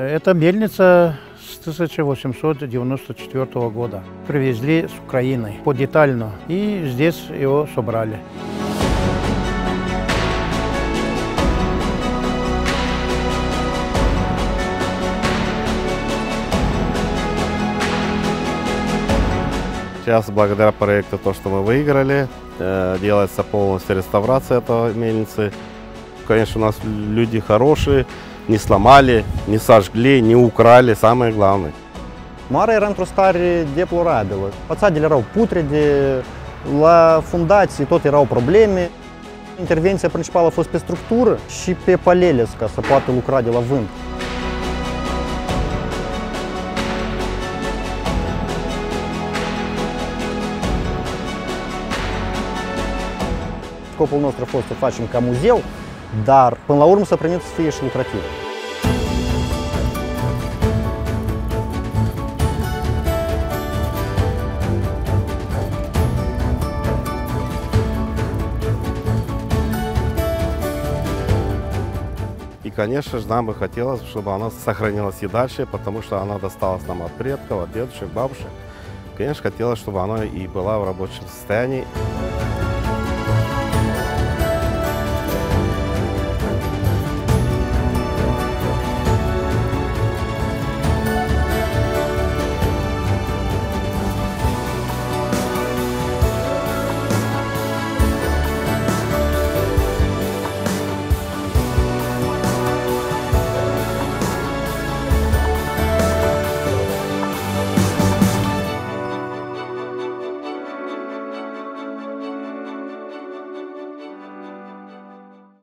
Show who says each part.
Speaker 1: Это мельница с 1894 года. Привезли с Украины по детально, и здесь его собрали.
Speaker 2: Сейчас, благодаря проекту, то, что мы выиграли, делается полностью реставрация этого мельницы. Конечно, у нас люди хорошие, не slămали, не сожгли, не украли, самое главное.
Speaker 3: Mare era într-o stare deplorabilă. Fațadele erau putrede, la fundații tot erau probleme. Intervenția principală a fost pe structură și pe paleles, ca să poată lucra de la vânt. Scopul nostru a fost să facem ca muzeu, dar până la urmă s-a primit să fie și lucrativ.
Speaker 2: И, конечно же, нам бы хотелось, чтобы она сохранилась и дальше, потому что она досталась нам от предков, от дедушек, бабушек. Конечно, хотелось, чтобы она и была в рабочем состоянии.